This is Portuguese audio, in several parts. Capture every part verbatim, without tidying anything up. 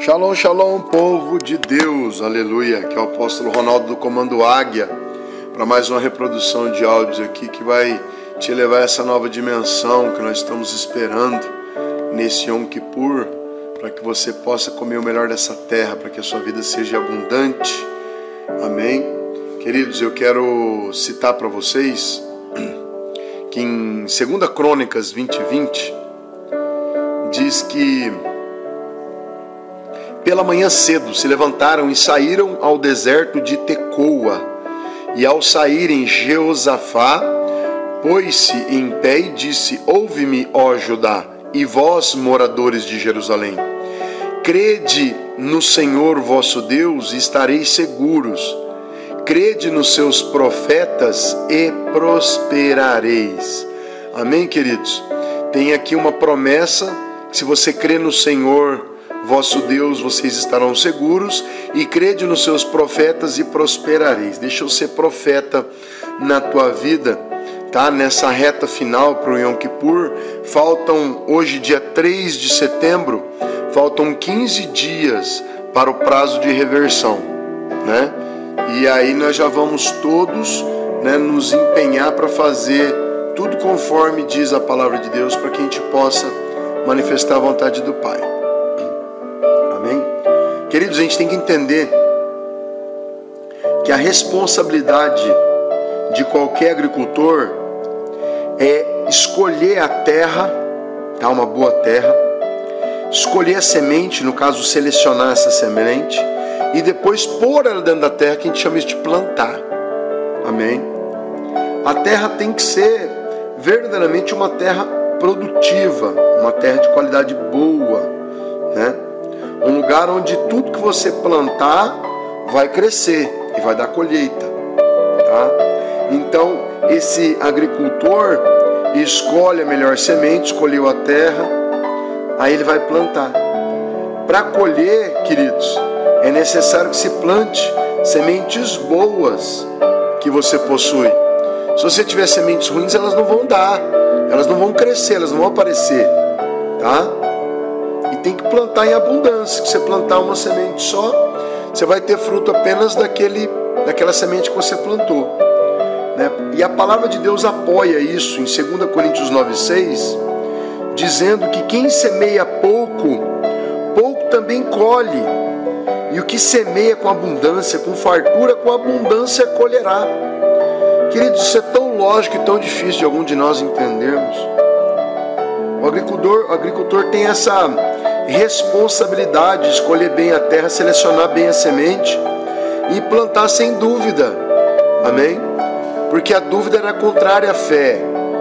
Shalom, shalom, povo de Deus, aleluia, que é o apóstolo Ronaldo do Comando Águia, para mais uma reprodução de áudios aqui que vai te levar a essa nova dimensão que nós estamos esperando nesse Yom Kippur, para que você possa comer o melhor dessa terra, para que a sua vida seja abundante, amém? Queridos, eu quero citar para vocês que em segunda Crônicas vinte, vinte, diz que pela manhã cedo se levantaram e saíram ao deserto de Tecoa. E ao saírem, Jeosafá pôs-se em pé e disse: Ouve-me, ó Judá, e vós, moradores de Jerusalém. Crede no Senhor vosso Deus e estareis seguros. Crede nos seus profetas e prosperareis. Amém, queridos? Tem aqui uma promessa que se você crê no Senhor vosso Deus, vocês estarão seguros, e crede nos seus profetas e prosperareis. Deixa eu ser profeta na tua vida, tá? Nessa reta final para o Yom Kippur, faltam hoje, dia três de setembro, faltam quinze dias para o prazo de reversão, né? E aí nós já vamos todos, né, nos empenhar para fazer tudo conforme diz a palavra de Deus, para que a gente possa manifestar a vontade do Pai. Amém? Queridos, a gente tem que entender que a responsabilidade de qualquer agricultor é escolher a terra, tá? Uma boa terra, escolher a semente, no caso selecionar essa semente, e depois pôr ela dentro da terra, que a gente chama isso de plantar. Amém? A terra tem que ser verdadeiramente uma terra produtiva, uma terra de qualidade boa, né? Um lugar onde tudo que você plantar vai crescer e vai dar colheita, tá? Então, esse agricultor escolhe a melhor semente, escolheu a terra, aí ele vai plantar. Para colher, queridos, é necessário que se plante sementes boas que você possui. Se você tiver sementes ruins, elas não vão dar, elas não vão crescer, elas não vão aparecer, tá? E tem que plantar em abundância. Se você plantar uma semente só, você vai ter fruto apenas daquele, daquela semente que você plantou, né? E a palavra de Deus apoia isso em segunda Coríntios nove, seis, dizendo que quem semeia pouco, pouco também colhe. E o que semeia com abundância, com fartura, com abundância colherá. Queridos, isso é tão lógico e tão difícil de algum de nós entendermos. O agricultor, o agricultor tem essa responsabilidade de escolher bem a terra, selecionar bem a semente e plantar sem dúvida. Amém? Porque a dúvida era contrária à fé.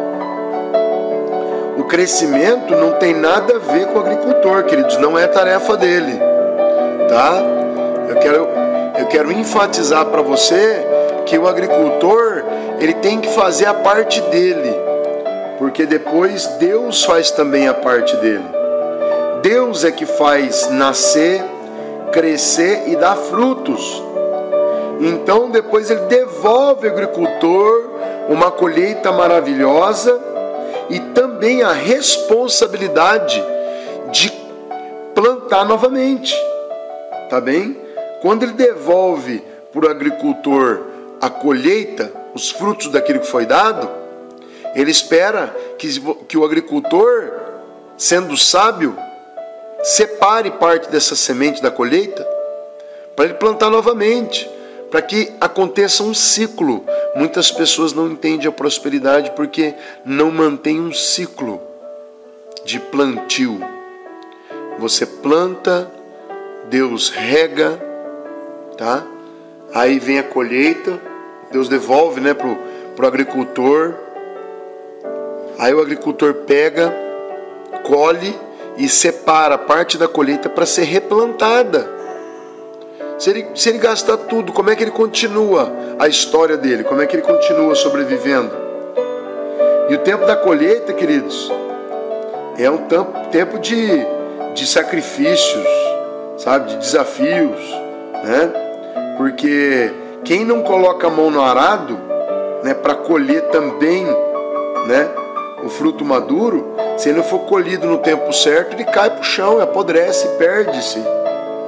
O crescimento não tem nada a ver com o agricultor, queridos, não é tarefa dele, tá? Eu quero, eu quero enfatizar para você que o agricultor, ele tem que fazer a parte dele, porque depois Deus faz também a parte dele. Deus é que faz nascer, crescer e dar frutos. Então depois ele devolve ao agricultor uma colheita maravilhosa e também a responsabilidade de plantar novamente. Tá bem? Quando ele devolve para o agricultor a colheita, os frutos daquilo que foi dado, ele espera que, que o agricultor, sendo sábio, separe parte dessa semente da colheita para ele plantar novamente, para que aconteça um ciclo. Muitas pessoas não entendem a prosperidade porque não mantém um ciclo de plantio. Você planta, Deus rega, tá? Aí vem a colheita, Deus devolve, né, pro, pro agricultor. Aí o agricultor pega, colhe e separa parte da colheita para ser replantada. Se ele, se ele gastar tudo, como é que ele continua a história dele? Como é que ele continua sobrevivendo? E o tempo da colheita, queridos, é um tempo de, de sacrifícios, sabe? De desafios, né? Porque quem não coloca a mão no arado, né, para colher também, né, o fruto maduro, se ele não for colhido no tempo certo, ele cai para o chão, apodrece, perde-se.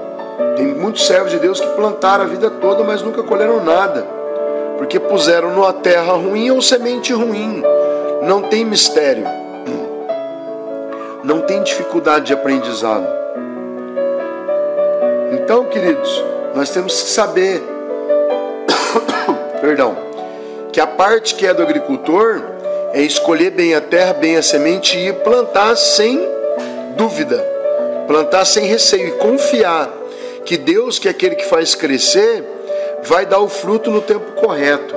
Tem muitos servos de Deus que plantaram a vida toda, mas nunca colheram nada, porque puseram numa terra ruim ou semente ruim. Não tem mistério, não tem dificuldade de aprendizado. Então, queridos, nós temos que saber perdão, que a parte que é do agricultor é escolher bem a terra, bem a semente e plantar sem dúvida, plantar sem receio e confiar que Deus, que é aquele que faz crescer, vai dar o fruto no tempo correto.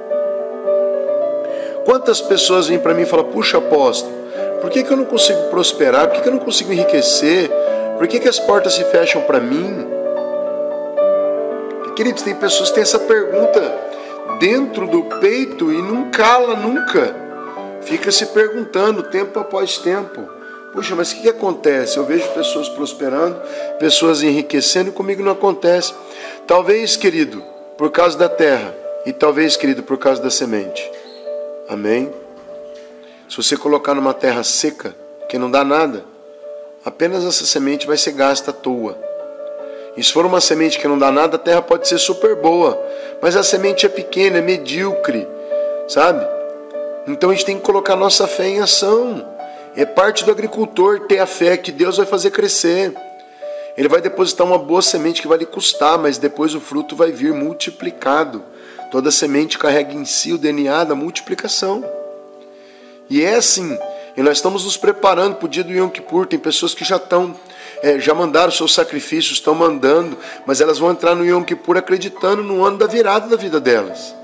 Quantas pessoas vêm para mim e falam: puxa, apóstolo, por que, que eu não consigo prosperar? Por que, que eu não consigo enriquecer? Por que, que as portas se fecham para mim? Queridos, tem pessoas que têm essa pergunta dentro do peito e não cala nunca. Fica se perguntando tempo após tempo: puxa, mas o que, que acontece? Eu vejo pessoas prosperando, pessoas enriquecendo, e comigo não acontece. Talvez, querido, por causa da terra, e talvez, querido, por causa da semente. Amém? Se você colocar numa terra seca, que não dá nada, apenas essa semente vai ser gasta à toa. E se for uma semente que não dá nada, a terra pode ser super boa, mas a semente é pequena, é medíocre, sabe? Então a gente tem que colocar nossa fé em ação. É parte do agricultor ter a fé que Deus vai fazer crescer. Ele vai depositar uma boa semente que vai lhe custar, mas depois o fruto vai vir multiplicado. Toda semente carrega em si o D N A da multiplicação. E é assim, e nós estamos nos preparando para o dia do Yom Kippur. Tem pessoas que já estão, é, já mandaram seus sacrifícios, estão mandando, mas elas vão entrar no Yom Kippur acreditando no ano da virada da vida delas.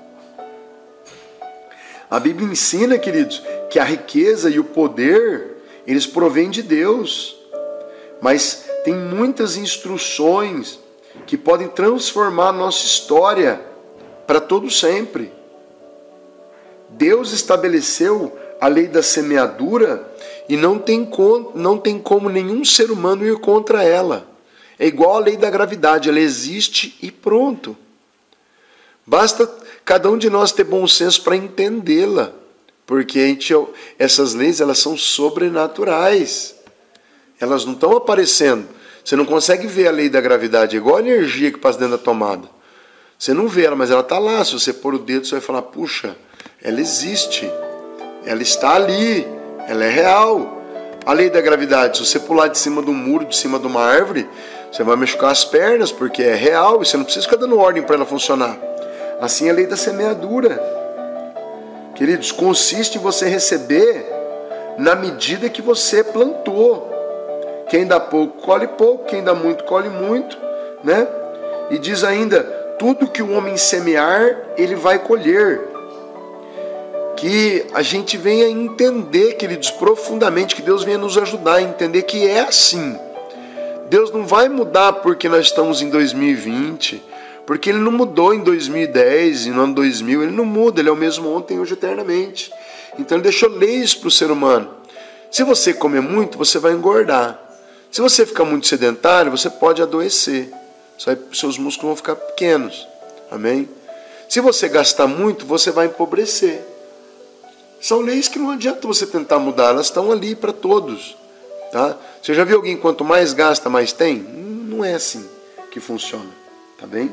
A Bíblia ensina, queridos, que a riqueza e o poder, eles provêm de Deus. Mas tem muitas instruções que podem transformar a nossa história para todo sempre. Deus estabeleceu a lei da semeadura e não tem, com, não tem como nenhum ser humano ir contra ela. É igual a lei da gravidade, ela existe e pronto. Basta cada um de nós ter bom senso para entendê-la, porque a gente, essas leis, elas são sobrenaturais. Elas não estão aparecendo. Você não consegue ver a lei da gravidade, é igual a energia que passa dentro da tomada. Você não vê ela, mas ela está lá. Se você pôr o dedo, você vai falar: puxa, ela existe, ela está ali, ela é real. A lei da gravidade, se você pular de cima de um muro, de cima de uma árvore, você vai machucar as pernas, porque é real, e você não precisa ficar dando ordem para ela funcionar. Assim é a lei da semeadura. Queridos, consiste em você receber na medida que você plantou. Quem dá pouco, colhe pouco. Quem dá muito, colhe muito, né? E diz ainda: tudo que o homem semear, ele vai colher. Que a gente venha entender, queridos, profundamente, que Deus venha nos ajudar a entender que é assim. Deus não vai mudar porque nós estamos em dois mil e vinte, porque Ele não mudou em dois mil e dez, e no ano dois mil, Ele não muda, Ele é o mesmo ontem, hoje, eternamente. Então Ele deixou leis para o ser humano. Se você comer muito, você vai engordar. Se você ficar muito sedentário, você pode adoecer. Seus músculos vão ficar pequenos. Amém? Se você gastar muito, você vai empobrecer. São leis que não adianta você tentar mudar, elas estão ali para todos. Tá? Você já viu alguém quanto mais gasta, mais tem? Não é assim que funciona. Tá bem?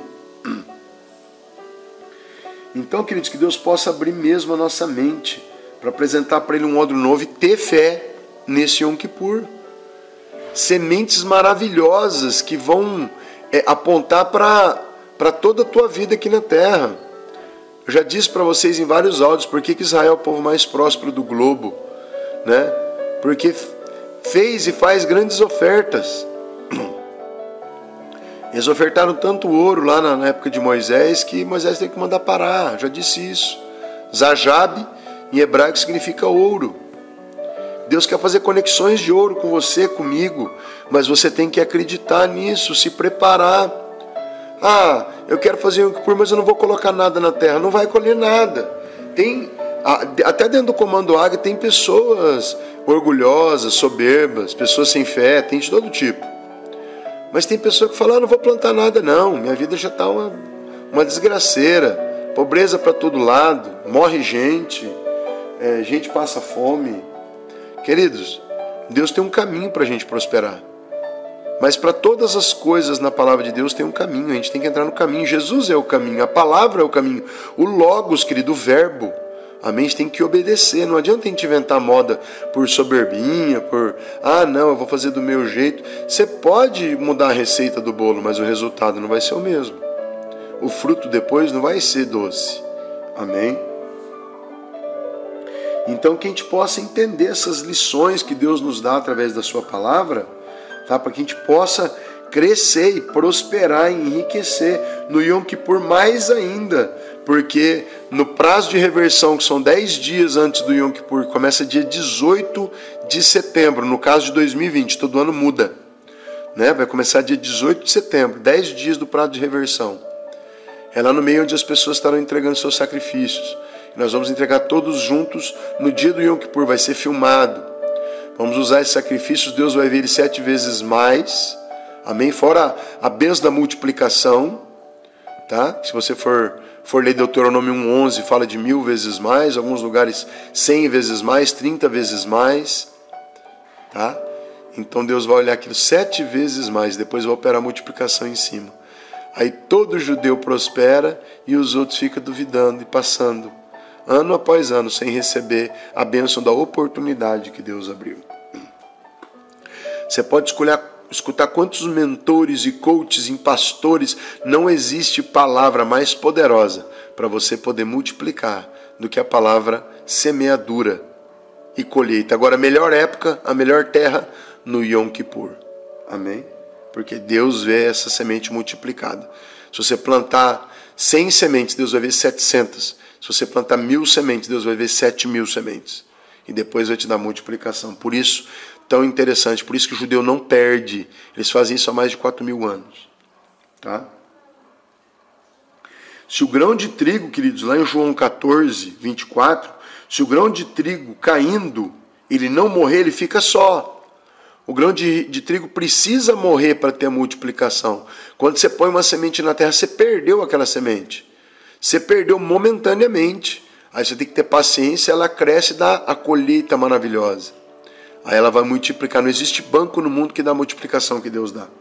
Então, queridos, que Deus possa abrir mesmo a nossa mente para apresentar para Ele um odre novo e ter fé nesse Yom Kippur. Sementes maravilhosas que vão é, apontar para toda a tua vida aqui na terra. Eu já disse para vocês em vários áudios por que Israel é o povo mais próspero do globo, né? Porque fez e faz grandes ofertas. Eles ofertaram tanto ouro lá na época de Moisés que Moisés tem que mandar parar. Eu já disse isso. Zajab em hebraico significa ouro. Deus quer fazer conexões de ouro com você, comigo, mas você tem que acreditar nisso, se preparar. Ah, eu quero fazer Yom Kippur, mas eu não vou colocar nada na terra. Não vai colher nada. Tem, até dentro do Comando Águia tem pessoas orgulhosas, soberbas, pessoas sem fé, tem de todo tipo. Mas tem pessoa que fala: ah, não vou plantar nada não, minha vida já está uma, uma desgraceira, pobreza para todo lado, morre gente, é, gente passa fome. Queridos, Deus tem um caminho para a gente prosperar. Mas para todas as coisas na palavra de Deus tem um caminho, a gente tem que entrar no caminho. Jesus é o caminho, a palavra é o caminho, o logos, querido, o verbo. Amém? A gente tem que obedecer, não adianta a gente inventar moda por soberbinha, por, ah não, eu vou fazer do meu jeito. Você pode mudar a receita do bolo, mas o resultado não vai ser o mesmo. O fruto depois não vai ser doce. Amém? Então que a gente possa entender essas lições que Deus nos dá através da sua palavra, tá? Para que a gente possa crescer e prosperar e enriquecer no Yom Kippur mais ainda, porque no prazo de reversão, que são dez dias antes do Yom Kippur, começa dia dezoito de setembro, no caso de dois mil e vinte, todo ano muda, né? Vai começar dia dezoito de setembro, dez dias do prazo de reversão. É lá no meio onde as pessoas estarão entregando seus sacrifícios. E nós vamos entregar todos juntos no dia do Yom Kippur, vai ser filmado. Vamos usar esses sacrifícios, Deus vai ver eles sete vezes mais. Amém? Fora a bênção da multiplicação, tá? Se você for, for ler Deuteronômio um, onze, fala de mil vezes mais, alguns lugares cem vezes mais, trinta vezes mais, tá? Então Deus vai olhar aquilo sete vezes mais, depois vai operar a multiplicação em cima. Aí todo judeu prospera e os outros ficam duvidando e passando, ano após ano, sem receber a bênção da oportunidade que Deus abriu. Você pode escolher escutar quantos mentores e coaches em pastores, não existe palavra mais poderosa para você poder multiplicar do que a palavra semeadura e colheita. Agora, a melhor época, a melhor terra, no Yom Kippur. Amém? Porque Deus vê essa semente multiplicada. Se você plantar cem sementes, Deus vai ver setecentas. Se você plantar mil sementes, Deus vai ver sete mil sementes. E depois vai te dar multiplicação. Por isso, tão interessante, por isso que o judeu não perde. Eles fazem isso há mais de quatro mil anos. Tá? Se o grão de trigo, queridos, lá em João quatorze, vinte e quatro, se o grão de trigo caindo, ele não morrer, ele fica só. O grão de, de trigo precisa morrer para ter a multiplicação. Quando você põe uma semente na terra, você perdeu aquela semente. Você perdeu momentaneamente. Aí você tem que ter paciência, ela cresce e dá a colheita maravilhosa. Aí ela vai multiplicar. Não existe banco no mundo que dá a multiplicação que Deus dá.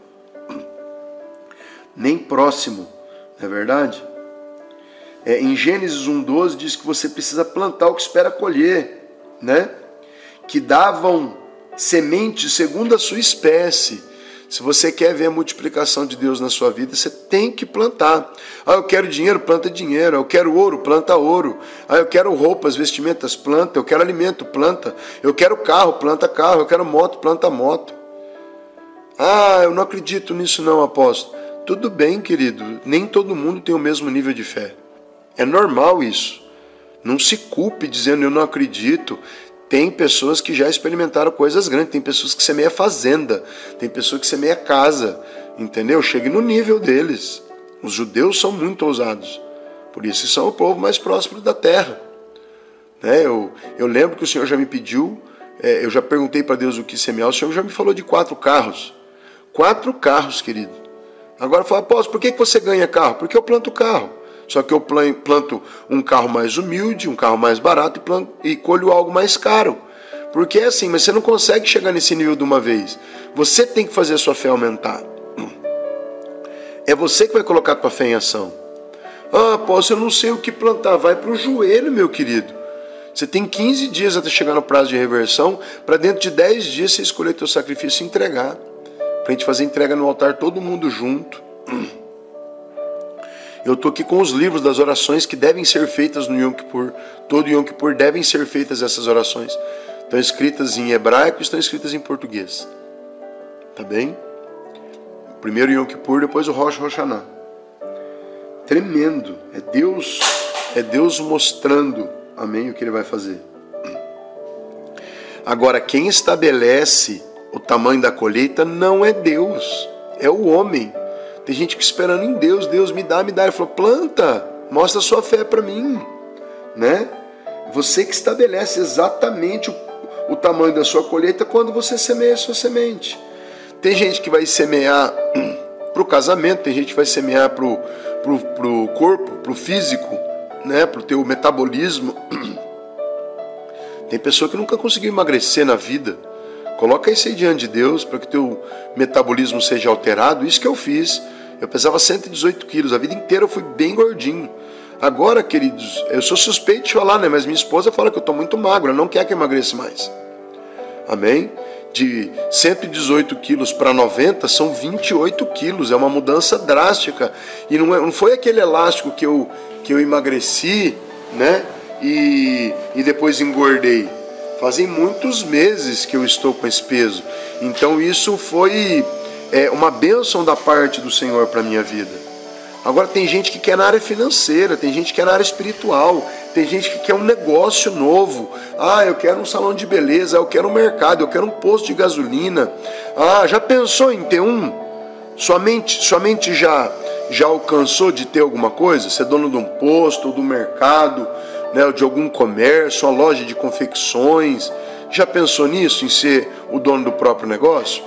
Nem próximo, não é verdade? É, em Gênesis um, doze diz que você precisa plantar o que espera colher, né? Que davam sementes segundo a sua espécie. Se você quer ver a multiplicação de Deus na sua vida, você tem que plantar. Ah, eu quero dinheiro, planta dinheiro. Eu quero ouro, planta ouro. Ah, eu quero roupas, vestimentas, planta. Eu quero alimento, planta. Eu quero carro, planta carro. Eu quero moto, planta moto. Ah, eu não acredito nisso não, apóstolo. Tudo bem, querido. Nem todo mundo tem o mesmo nível de fé. É normal isso. Não se culpe dizendo eu não acredito. Tem pessoas que já experimentaram coisas grandes, tem pessoas que semeiam fazenda, tem pessoas que semeiam casa, entendeu? Chegue no nível deles. Os judeus são muito ousados, por isso são o povo mais próspero da terra. Né? Eu, eu lembro que o Senhor já me pediu, é, eu já perguntei para Deus o que semear, o Senhor já me falou de quatro carros. Quatro carros, querido. Agora fala, apóstolo, por que você ganha carro? Porque eu planto carro. Só que eu planto um carro mais humilde, um carro mais barato e, planto, e colho algo mais caro. Porque é assim, mas você não consegue chegar nesse nível de uma vez. Você tem que fazer a sua fé aumentar. É você que vai colocar a tua fé em ação. Ah, apóstolo, eu não sei o que plantar. Vai para o joelho, meu querido. Você tem quinze dias até chegar no prazo de reversão, para dentro de dez dias você escolher teu sacrifício e entregar. Para a gente fazer entrega no altar, todo mundo junto. Eu estou aqui com os livros das orações que devem ser feitas no Yom Kippur. Todo Yom Kippur devem ser feitas essas orações. Estão escritas em hebraico e estão escritas em português. Tá bem? Primeiro Yom Kippur, depois o Rosh Hashanah. Tremendo. É Deus, é Deus mostrando, amém, o que Ele vai fazer. Agora, quem estabelece o tamanho da colheita não é Deus, é o homem. Tem gente que esperando em Deus, Deus me dá, me dá. Ele falou, planta, mostra a sua fé para mim, né? Você que estabelece exatamente o, o tamanho da sua colheita quando você semeia a sua semente. Tem gente que vai semear para o casamento, tem gente que vai semear para o pro, pro corpo, para o físico, né? Para o teu metabolismo. Tem pessoa que nunca conseguiu emagrecer na vida, coloca isso aí diante de Deus para que o teu metabolismo seja alterado. Isso que eu fiz. Eu pesava cento e dezoito quilos, a vida inteira eu fui bem gordinho. Agora, queridos, eu sou suspeito de falar, né? Mas minha esposa fala que eu estou muito magro, ela não quer que eu emagreça mais. Amém? De cento e dezoito quilos para noventa são vinte e oito quilos, é uma mudança drástica. E não, é, não foi aquele elástico que eu, que eu emagreci, né? E, e depois engordei. Fazem muitos meses que eu estou com esse peso. Então isso foi é, uma bênção da parte do Senhor para a minha vida. Agora tem gente que quer na área financeira, tem gente que quer na área espiritual, tem gente que quer um negócio novo. Ah, eu quero um salão de beleza, eu quero um mercado, eu quero um posto de gasolina. Ah, já pensou em ter um? Sua mente, sua mente já, já alcançou de ter alguma coisa? Ser dono de um posto, ou do mercado, né, de algum comércio, uma loja de confecções. Já pensou nisso, em ser o dono do próprio negócio?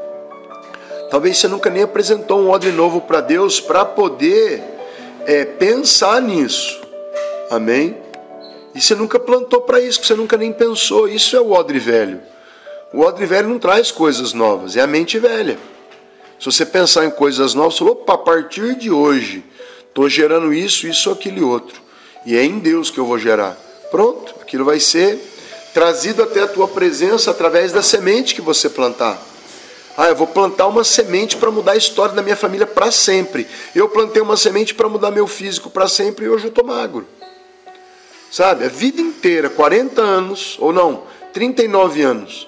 Talvez você nunca nem apresentou um odre novo para Deus para poder é, pensar nisso. Amém? E você nunca plantou para isso, que você nunca nem pensou. Isso é o odre velho. O odre velho não traz coisas novas, é a mente velha. Se você pensar em coisas novas, você fala, opa, a partir de hoje, estou gerando isso, isso, aquilo e outro. E é em Deus que eu vou gerar. Pronto, aquilo vai ser trazido até a tua presença através da semente que você plantar. Ah, eu vou plantar uma semente para mudar a história da minha família para sempre. Eu plantei uma semente para mudar meu físico para sempre e hoje eu estou magro. Sabe, a vida inteira, quarenta anos, ou não, trinta e nove anos,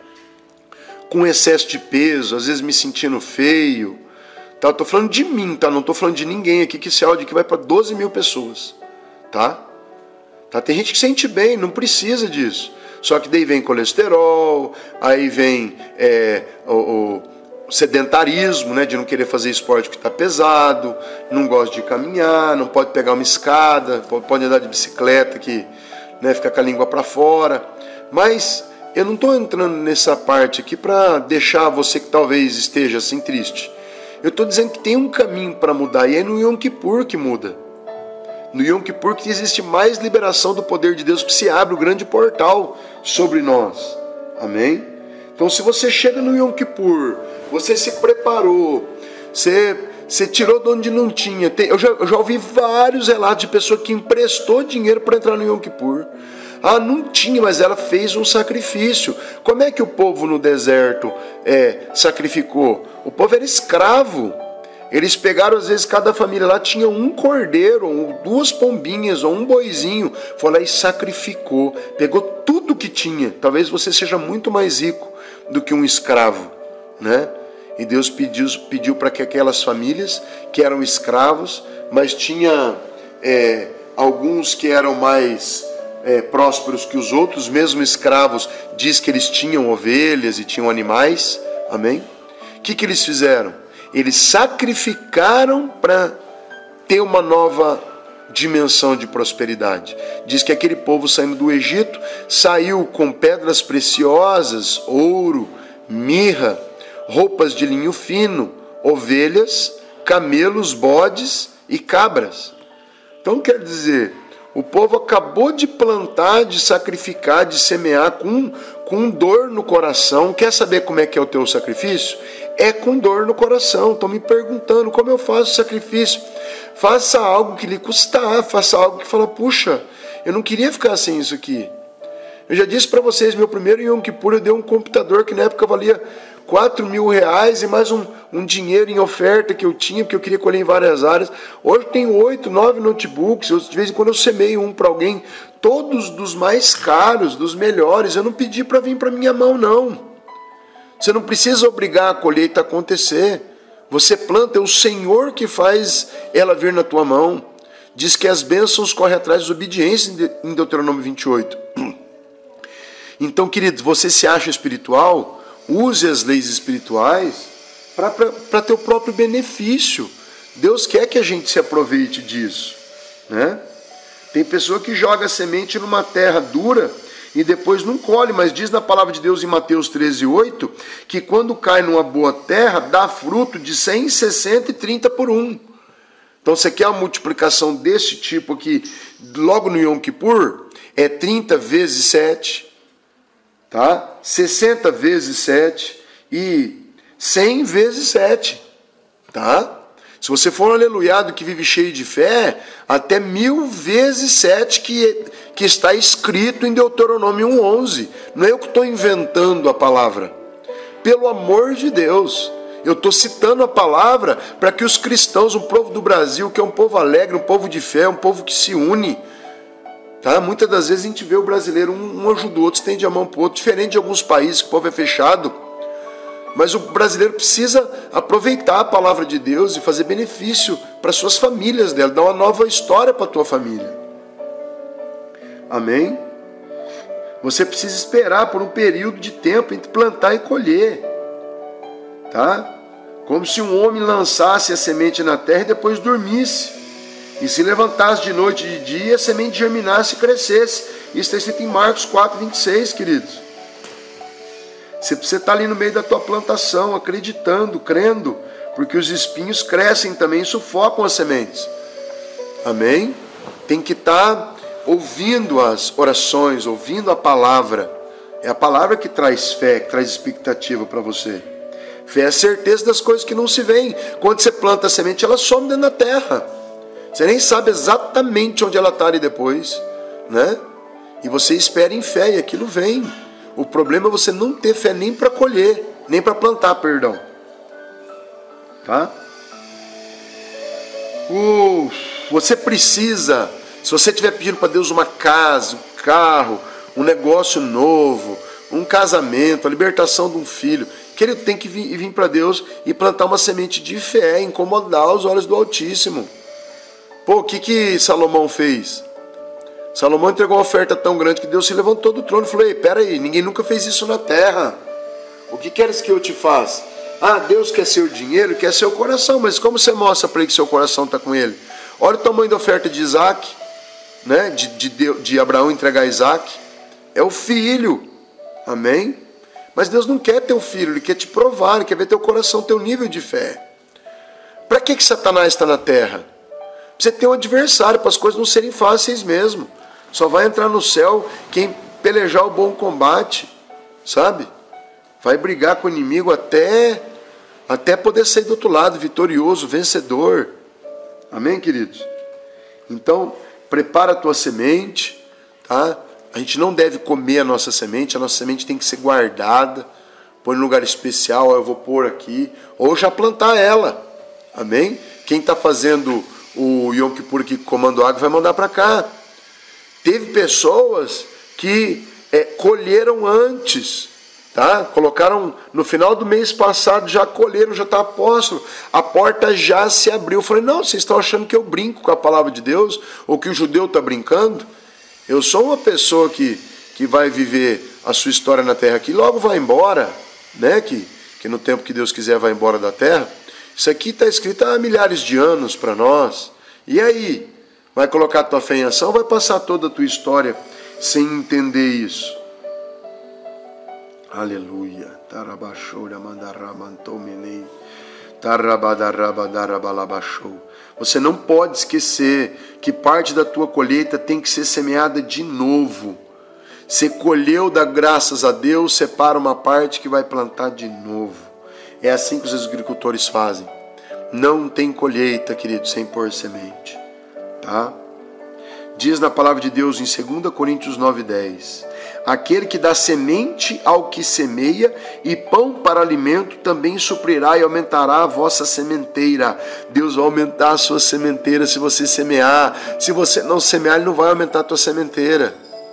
com excesso de peso, às vezes me sentindo feio. Tá? Estou falando de mim, tá? Não estou falando de ninguém aqui, que esse áudio aqui vai para doze mil pessoas. Tá? Tá? Tem gente que sente bem, não precisa disso. Só que daí vem colesterol, aí vem é, o, o sedentarismo, né, de não querer fazer esporte que está pesado, não gosta de caminhar, não pode pegar uma escada, pode andar de bicicleta que, né, fica com a língua para fora. Mas eu não estou entrando nessa parte aqui para deixar você que talvez esteja assim triste. Eu estou dizendo que tem um caminho para mudar e é no Yom Kippur que muda. No Yom Kippur que existe mais liberação do poder de Deus, que se abre o grande portal sobre nós. Amém? Então se você chega no Yom Kippur, você se preparou, você, você tirou de onde não tinha. Tem, eu, já, eu já ouvi vários relatos de pessoa que emprestou dinheiro para entrar no Yom Kippur. Ah, não tinha, mas ela fez um sacrifício. Como é que o povo no deserto é, sacrificou? O povo era escravo. Eles pegaram, às vezes, cada família lá tinha um cordeiro, ou duas pombinhas, ou um boizinho. Foi lá e sacrificou. Pegou tudo que tinha. Talvez você seja muito mais rico do que um escravo, né? E Deus pediu, pediu para que aquelas famílias que eram escravos, mas tinha é, alguns que eram mais é, prósperos que os outros, mesmo escravos, diz que eles tinham ovelhas e tinham animais. Amém? O que, que eles fizeram? Eles sacrificaram para ter uma nova dimensão de prosperidade. Diz que aquele povo saindo do Egito saiu com pedras preciosas, ouro, mirra, roupas de linho fino, ovelhas, camelos, bodes e cabras. Então quer dizer, o povo acabou de plantar, de sacrificar, de semear com, com dor no coração. Quer saber como é que é o teu sacrifício? É com dor no coração. Estão me perguntando como eu faço sacrifício. Faça algo que lhe custar, faça algo que fala, puxa, eu não queria ficar sem isso aqui. Eu já disse para vocês, meu primeiro Yom Kippur eu dei um computador que na época valia quatro mil reais e mais um, um dinheiro em oferta que eu tinha, porque eu queria colher em várias áreas. Hoje eu tenho oito, nove notebooks, eu, de vez em quando eu semeio um para alguém, todos dos mais caros, dos melhores. Eu não pedi para vir para minha mão, não. Você não precisa obrigar a colheita a acontecer. Você planta, é o Senhor que faz ela vir na tua mão. Diz que as bênçãos correm atrás da obediência em Deuteronômio vinte e oito. Então, querido, você se acha espiritual? Use as leis espirituais para teu próprio benefício. Deus quer que a gente se aproveite disso, né? Tem pessoa que joga a semente numa terra dura e depois não colhe, mas diz na palavra de Deus em Mateus treze, oito, que quando cai numa boa terra, dá fruto de cem, sessenta e trinta por um. Então você quer uma multiplicação desse tipo aqui, logo no Yom Kippur, é trinta vezes sete. tá? sessenta vezes sete e cem vezes sete, tá? Se você for um aleluiado que vive cheio de fé, até mil vezes sete que, que está escrito em Deuteronômio um, onze. Não é eu que estou inventando a palavra. Pelo amor de Deus, eu estou citando a palavra para que os cristãos, o povo do Brasil, que é um povo alegre, um povo de fé, um povo que se une, tá? Muitas das vezes a gente vê o brasileiro, um, um ajuda o outro, estende a mão para o outro, diferente de alguns países que o povo é fechado. Mas o brasileiro precisa aproveitar a palavra de Deus e fazer benefício para suas famílias dela, dar uma nova história para a tua família. Amém? Você precisa esperar por um período de tempo entre plantar e colher. Tá? Como se um homem lançasse a semente na terra e depois dormisse. E se levantasse de noite e de dia, a semente germinasse e crescesse. Isso está escrito em Marcos quatro, vinte e seis, queridos. Você precisa estar ali no meio da tua plantação, acreditando, crendo, porque os espinhos crescem também e sufocam as sementes. Amém? Tem que estar ouvindo as orações, ouvindo a palavra. É a palavra que traz fé, que traz expectativa para você. Fé é a certeza das coisas que não se veem. Quando você planta a semente, ela some dentro da terra. Você nem sabe exatamente onde ela está ali depois, né? E você espera em fé e aquilo vem. O problema é você não ter fé nem para colher, nem para plantar, perdão. Tá? Uh, você precisa, se você estiver pedindo para Deus uma casa, um carro, um negócio novo, um casamento, a libertação de um filho, que ele tem que vir, vir para Deus e plantar uma semente de fé, incomodar os olhos do Altíssimo. Pô, o que, que Salomão fez? Salomão entregou uma oferta tão grande que Deus se levantou do trono e falou: ei, peraí, ninguém nunca fez isso na terra. O que queres que eu te faça? Ah, Deus quer seu dinheiro, quer seu coração, mas como você mostra para ele que seu coração está com ele? Olha o tamanho da oferta de Isaac, né? de, de, de Abraão entregar Isaac. É o filho, amém? Mas Deus não quer teu filho, Ele quer te provar, Ele quer ver teu coração, teu nível de fé. Para que, que Satanás está na terra? Pra você ter um adversário, para as coisas não serem fáceis mesmo. Só vai entrar no céu quem pelejar o bom combate, sabe? Vai brigar com o inimigo até, até poder sair do outro lado, vitorioso, vencedor. Amém, queridos? Então, prepara a tua semente, tá? A gente não deve comer a nossa semente, a nossa semente tem que ser guardada, põe em lugar especial, eu vou pôr aqui, ou já plantar ela, amém? Quem está fazendo o Yom Kippur aqui, comando água, vai mandar para cá. Teve pessoas que é, colheram antes, tá? Colocaram no final do mês passado, já colheram, já está apóstolo, a porta já se abriu. Eu falei: não, vocês estão achando que eu brinco com a palavra de Deus, ou que o judeu está brincando? Eu sou uma pessoa que, que vai viver a sua história na terra aqui, logo vai embora, né? que, que no tempo que Deus quiser vai embora da terra. Isso aqui está escrito há milhares de anos para nós. E aí? Vai colocar a tua fé em ação? Vai passar toda a tua história sem entender isso? Aleluia. Você não pode esquecer que parte da tua colheita tem que ser semeada de novo. Você colheu, dá graças a Deus, separa uma parte que vai plantar de novo. É assim que os agricultores fazem. Não tem colheita, querido, sem pôr semente. Tá? Diz na palavra de Deus em dois Coríntios nove, dez: aquele que dá semente ao que semeia e pão para alimento também suprirá e aumentará a vossa sementeira. Deus vai aumentar a sua sementeira se você semear. Se você não semear, Ele não vai aumentar a tua sementeira.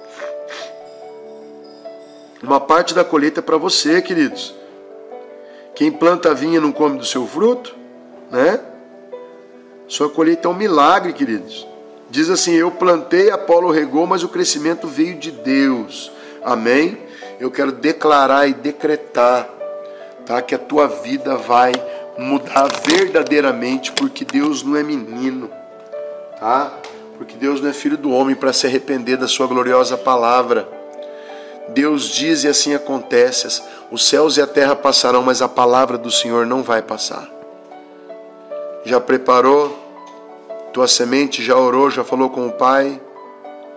Uma parte da colheita é para você, queridos. Quem planta a vinha não come do seu fruto, né? Sua colheita é um milagre, queridos. Diz assim: eu plantei, Apolo regou, mas o crescimento veio de Deus. Amém? Eu quero declarar e decretar, tá, que a tua vida vai mudar verdadeiramente, porque Deus não é menino, tá? Porque Deus não é filho do homem para se arrepender da sua gloriosa palavra. Deus diz e assim acontece. Os céus e a terra passarão, mas a palavra do Senhor não vai passar. Já preparou tua semente? Já orou? Já falou com o Pai?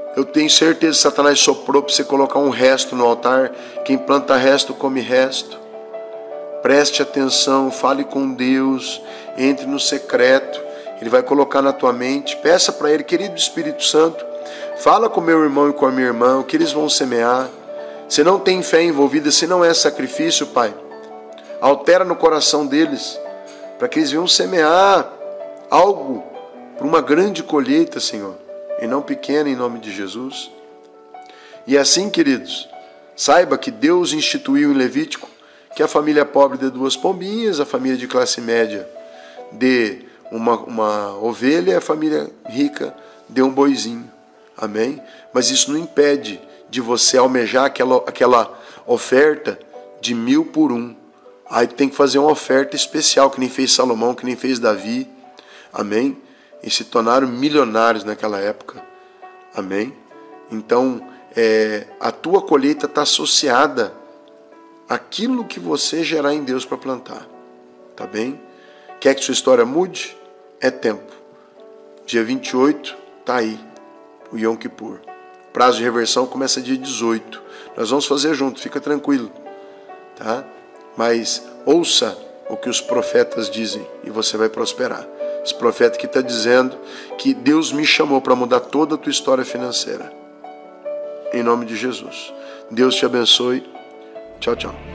Eu tenho certeza que Satanás soprou para você colocar um resto no altar. Quem planta resto, come resto. Preste atenção, fale com Deus, entre no secreto. Ele vai colocar na tua mente. Peça para Ele, querido Espírito Santo, fala com meu irmão e com a minha irmã, o que eles vão semear. Se não tem fé envolvida, se não é sacrifício, Pai, altera no coração deles, para que eles venham semear algo para uma grande colheita, Senhor, e não pequena, em nome de Jesus. E assim, queridos, saiba que Deus instituiu em Levítico que a família pobre dê duas pombinhas, a família de classe média dê uma, uma ovelha, e a família rica dê um boizinho. Amém? Mas isso não impede de você almejar aquela, aquela oferta de mil por um. Aí tem que fazer uma oferta especial, que nem fez Salomão, que nem fez Davi. Amém? E se tornaram milionários naquela época. Amém? Então, é, a tua colheita está associada àquilo que você gerar em Deus para plantar. Tá bem? Quer que sua história mude? É tempo. Dia vinte e oito, tá aí. O Yom Kippur. Prazo de reversão começa dia dezoito. Nós vamos fazer junto, fica tranquilo. Tá? Mas ouça o que os profetas dizem e você vai prosperar. Esse profeta que está dizendo que Deus me chamou para mudar toda a tua história financeira. Em nome de Jesus. Deus te abençoe. Tchau, tchau.